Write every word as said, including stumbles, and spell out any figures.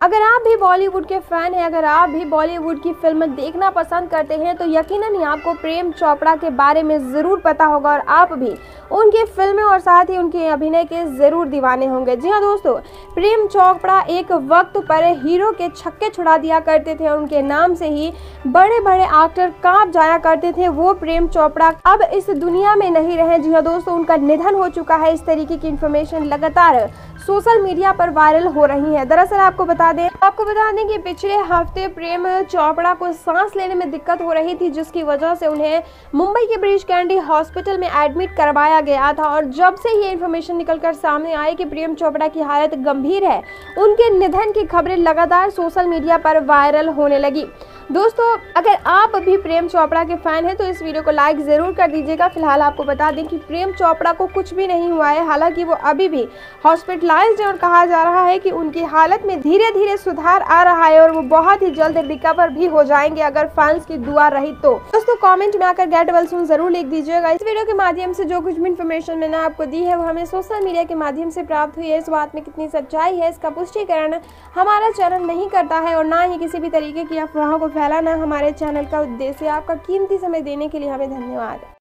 अगर आप भी बॉलीवुड के फ़ैन हैं, अगर आप भी बॉलीवुड की फ़िल्म देखना पसंद करते हैं तो यकीनन ही आपको प्रेम चोपड़ा के बारे में ज़रूर पता होगा और आप भी उनकी फ़िल्में और साथ ही उनके अभिनय के ज़रूर दीवाने होंगे। जी हाँ दोस्तों, प्रेम चोपड़ा एक वक्त पर हीरो के छक्के छुड़ा दिया करते थे और उनके नाम से ही बड़े बड़े एक्टर कांप जाया करते थे। वो प्रेम चोपड़ा अब इस दुनिया में नहीं रहे। जी हाँ दोस्तों, उनका निधन हो चुका है। इस तरीके की इन्फॉर्मेशन लगातार सोशल मीडिया पर वायरल हो रही है। दरअसल आपको बता दें आपको बता दें कि पिछले हफ्ते प्रेम चोपड़ा को सांस लेने में दिक्कत हो रही थी, जिसकी वजह से उन्हें मुंबई के ब्रीच कैंडी हॉस्पिटल में एडमिट करवाया गया था। और जब से ये इन्फॉर्मेशन निकलकर सामने आई कि प्रेम चोपड़ा की हालत गंभीर है, उनके निधन की खबरें लगातार सोशल मीडिया पर वायरल होने लगी। दोस्तों, अगर आप भी प्रेम चोपड़ा के फैन हैं तो इस वीडियो को लाइक ज़रूर कर दीजिएगा। फिलहाल आपको बता दें कि प्रेम चोपड़ा को कुछ भी नहीं हुआ है, हालांकि वो अभी भी हॉस्पिटलाइज्ड है और कहा जा रहा है कि उनकी हालत में धीरे धीरे सुधार आ रहा है और वो बहुत ही जल्द रिकवर भी हो जाएंगे अगर फैंस की दुआ रही तो। दोस्तों, कमेंट में आकर गेट वेल सून जरूर लिख दीजिएगा। इस वीडियो के माध्यम से जो कुछ भी इन्फॉर्मेशन मैंने आपको दी है वो हमें सोशल मीडिया के माध्यम से प्राप्त हुई है। इस बात में कितनी सच्चाई है इसका पुष्टिकरण हमारा चैनल नहीं करता है और ना ही किसी भी तरीके की अफवाहों को फैलाना हमारे चैनल का उद्देश्य है। आपका कीमती समय देने के लिए हमें धन्यवाद।